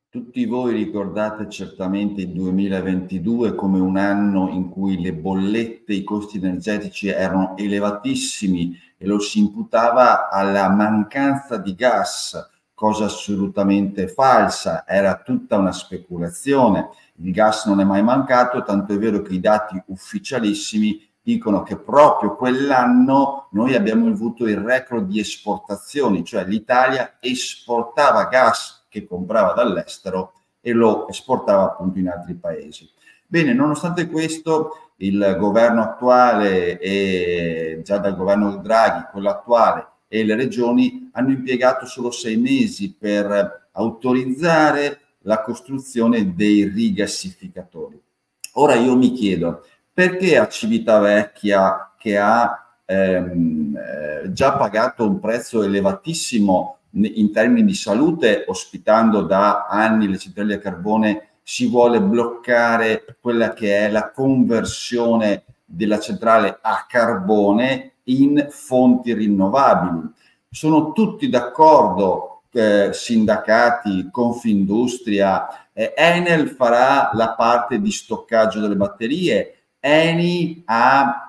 Tutti voi ricordate certamente il 2022 come un anno in cui le bollette, i costi energetici erano elevatissimi e lo si imputava alla mancanza di gas, cosa assolutamente falsa, era tutta una speculazione. Il gas non è mai mancato, tanto è vero che i dati ufficialissimi dicono che proprio quell'anno noi abbiamo avuto il record di esportazioni, cioè l'Italia esportava gas che comprava dall'estero e lo esportava appunto in altri paesi. Bene, nonostante questo, il governo attuale e già dal governo Draghi, quello attuale e le regioni hanno impiegato solo 6 mesi per autorizzare la costruzione dei rigassificatori. Ora io mi chiedo, perché a Civitavecchia, che ha già pagato un prezzo elevatissimo in termini di salute, ospitando da anni le centrali a carbone, si vuole bloccare quella che è la conversione della centrale a carbone in fonti rinnovabili? Sono tutti d'accordo, sindacati, Confindustria, Enel farà la parte di stoccaggio delle batterie, Eni ha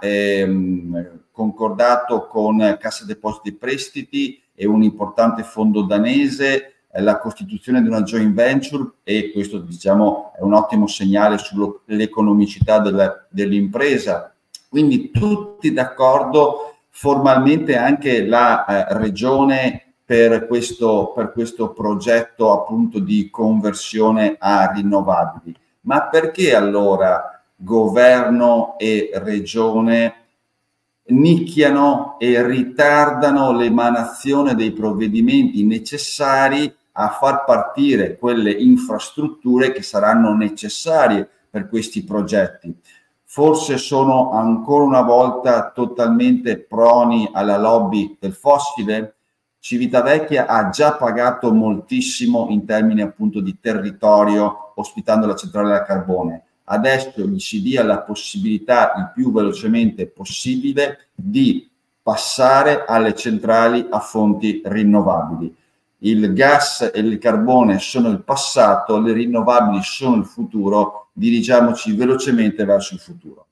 concordato con Cassa Depositi e Prestiti e un importante fondo danese la costituzione di una joint venture, e questo diciamo è un ottimo segnale sull'economicità dell'impresa. Quindi tutti d'accordo, formalmente anche la regione per questo progetto appunto di conversione a rinnovabili. Ma perché allora governo e regione nicchiano e ritardano l'emanazione dei provvedimenti necessari a far partire quelle infrastrutture che saranno necessarie per questi progetti? Forse sono ancora una volta totalmente proni alla lobby del fossile? Civitavecchia ha già pagato moltissimo in termini appunto di territorio ospitando la centrale a carbone. Adesso gli si dia la possibilità il più velocemente possibile di passare alle centrali a fonti rinnovabili. Il gas e il carbone sono il passato, le rinnovabili sono il futuro, dirigiamoci velocemente verso il futuro.